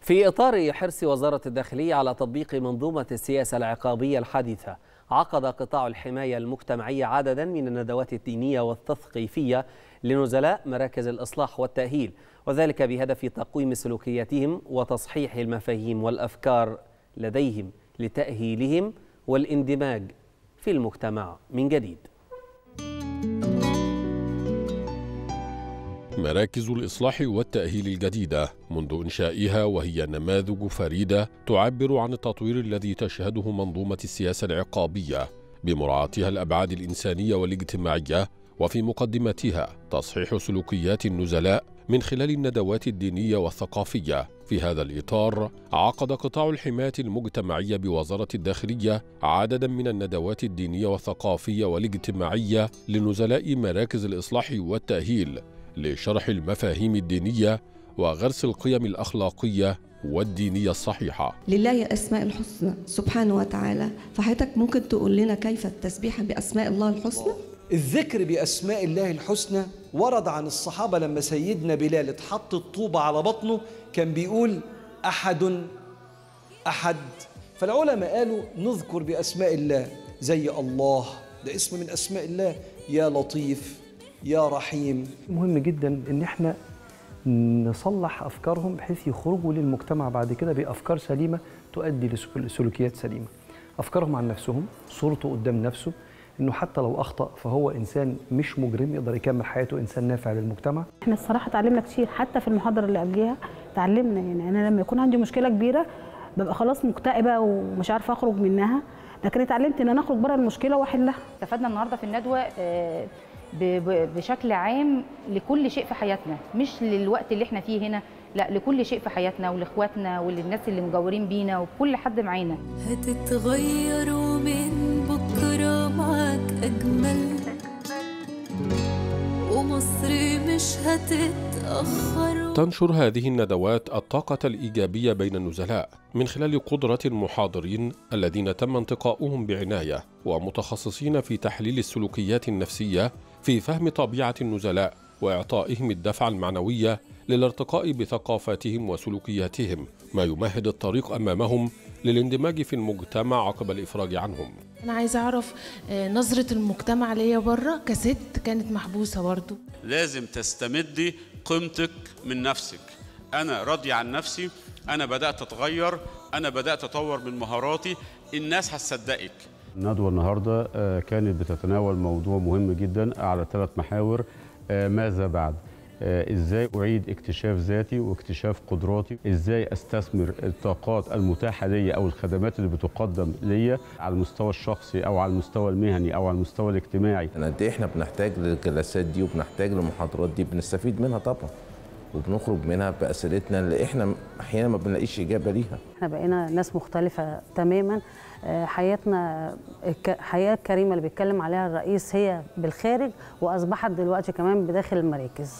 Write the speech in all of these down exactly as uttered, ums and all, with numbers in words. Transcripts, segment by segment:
في إطار حرص وزارة الداخلية على تطبيق منظومة السياسة العقابية الحديثة، عقد قطاع الحماية المجتمعية عددا من الندوات الدينية والتثقيفية لنزلاء مراكز الإصلاح والتأهيل، وذلك بهدف تقويم سلوكياتهم وتصحيح المفاهيم والأفكار لديهم لتأهيلهم والاندماج في المجتمع من جديد. مراكز الإصلاح والتأهيل الجديدة منذ إنشائها وهي نماذج فريدة تعبر عن التطوير الذي تشهده منظومة السياسة العقابية بمراعاتها الأبعاد الإنسانية والاجتماعية، وفي مقدمتها تصحيح سلوكيات النزلاء من خلال الندوات الدينية والثقافية. في هذا الإطار عقد قطاع الحماية المجتمعية بوزارة الداخلية عددا من الندوات الدينية والثقافية والاجتماعية لنزلاء مراكز الإصلاح والتأهيل لشرح المفاهيم الدينية وغرس القيم الأخلاقية والدينية الصحيحة. لله أسماء الحسنى سبحانه وتعالى، فحضرتك ممكن تقول لنا كيف التسبيح بأسماء الله الحسنى؟ الذكر بأسماء الله الحسنى ورد عن الصحابة لما سيدنا بلال اتحط الطوبة على بطنه كان بيقول أحد أحد، فالعلماء قالوا نذكر بأسماء الله زي الله، ده اسم من أسماء الله، يا لطيف، يا رحيم. مهم جدا ان احنا نصلح افكارهم بحيث يخرجوا للمجتمع بعد كده بافكار سليمه تؤدي لسلوكيات سليمه. افكارهم عن نفسهم، صورته قدام نفسه، انه حتى لو اخطا فهو انسان مش مجرم، يقدر يكمل حياته انسان نافع للمجتمع. احنا الصراحه اتعلمنا كتير، حتى في المحاضره اللي قبليها اتعلمنا. يعني انا لما يكون عندي مشكله كبيره ببقى خلاص مكتئبه ومش عارفه اخرج منها، لكن اتعلمت ان انا اخرج بره المشكله واحلها. استفدنا النهارده في الندوه بشكل عام لكل شيء في حياتنا، مش للوقت اللي احنا فيه هنا، لا لكل شيء في حياتنا ولاخواتنا وللناس اللي مجاورين بينا وكل حد معانا. هتتغير ومن بكره معاك اجمل، ومصر مش هتتاخر. تنشر هذه الندوات الطاقة الإيجابية بين النزلاء من خلال قدرة المحاضرين الذين تم انتقاؤهم بعناية ومتخصصين في تحليل السلوكيات النفسية في فهم طبيعة النزلاء وإعطائهم الدفعة المعنوية للارتقاء بثقافاتهم وسلوكياتهم، ما يمهد الطريق أمامهم للاندماج في المجتمع عقب الإفراج عنهم. أنا عايزة أعرف نظرة المجتمع ليا بره كست كانت محبوسة برضو. لازم تستمدي قيمتك من نفسك. أنا راضي عن نفسي، أنا بدأت أتغير، أنا بدأت أطور من مهاراتي، الناس هتصدقك. الندوة النهاردة كانت بتتناول موضوع مهم جدا على ثلاث محاور. ماذا بعد؟ ازاي اعيد اكتشاف ذاتي واكتشاف قدراتي، ازاي استثمر الطاقات المتاحه لي او الخدمات اللي بتقدم لي على المستوى الشخصي او على المستوى المهني او على المستوى الاجتماعي. قد ايه احنا بنحتاج للجلسات دي وبنحتاج للمحاضرات دي، بنستفيد منها طبعا وبنخرج منها باسئلتنا اللي احنا احيانا ما بنلاقيش اجابه ليها. احنا بقينا ناس مختلفه تماما، حياتنا الحياه الكريمه اللي بيتكلم عليها الرئيس هي بالخارج، واصبحت دلوقتي كمان بداخل المراكز.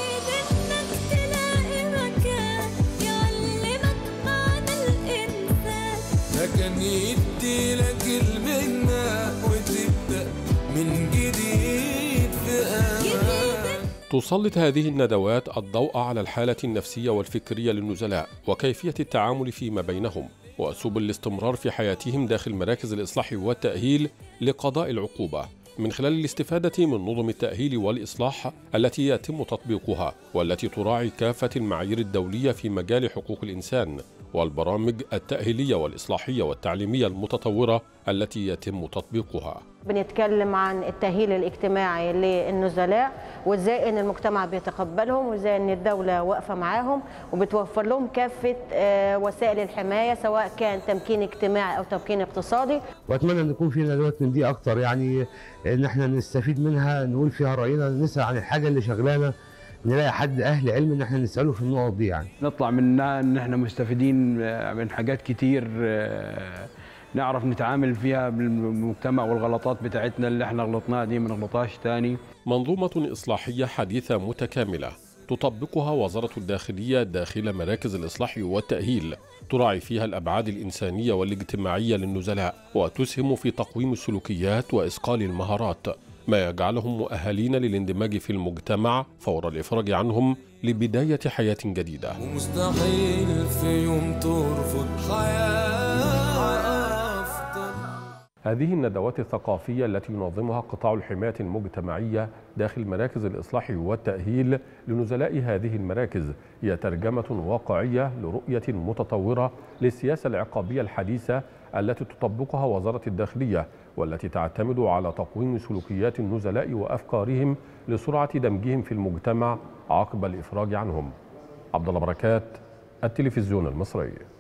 لكن يدي لك المهنه وتبدا من جديد في امان. تسلط هذه الندوات الضوء على الحالة النفسية والفكرية للنزلاء وكيفية التعامل فيما بينهم وسبل الاستمرار في حياتهم داخل مراكز الإصلاح والتأهيل لقضاء العقوبة، من خلال الاستفادة من نظم التأهيل والإصلاح التي يتم تطبيقها والتي تراعي كافة المعايير الدولية في مجال حقوق الإنسان والبرامج التأهيلية والإصلاحية والتعليمية المتطورة التي يتم تطبيقها. بنتكلم عن التأهيل الاجتماعي للنزلاء وازاي ان المجتمع بيتقبلهم وازاي ان الدولة واقفة معاهم وبتوفر لهم كافة وسائل الحماية سواء كان تمكين اجتماعي او تمكين اقتصادي. واتمنى ان يكون في ندوات من دي اكتر، يعني ان احنا نستفيد منها، نقول فيها رأينا، نسأل عن الحاجة اللي شغلانا، نلاقي حد اهل علم ان احنا نساله في النقط دي، يعني نطلع منها ان احنا مستفيدين من حاجات كتير نعرف نتعامل فيها بالمجتمع، والغلطات بتاعتنا اللي احنا غلطناها دي ما نغلطهاش تاني. منظومة إصلاحية حديثة متكاملة تطبقها وزارة الداخلية داخل مراكز الإصلاح والتأهيل، تراعي فيها الأبعاد الإنسانية والاجتماعية للنزلاء وتسهم في تقويم السلوكيات وإصقال المهارات ما يجعلهم مؤهلين للاندماج في المجتمع فور الإفراج عنهم لبداية حياة جديدة. ومستحيل في يوم ترفض حياة أفضل. هذه الندوات الثقافية التي ينظمها قطاع الحماية المجتمعية داخل مراكز الإصلاح والتأهيل لنزلاء هذه المراكز هي ترجمة واقعية لرؤية متطورة للسياسة العقابية الحديثة التي تطبقها وزارة الداخلية، والتي تعتمد على تقويم سلوكيات النزلاء وأفكارهم لسرعة دمجهم في المجتمع عقب الإفراج عنهم. عبد الله بركات، التلفزيون المصري.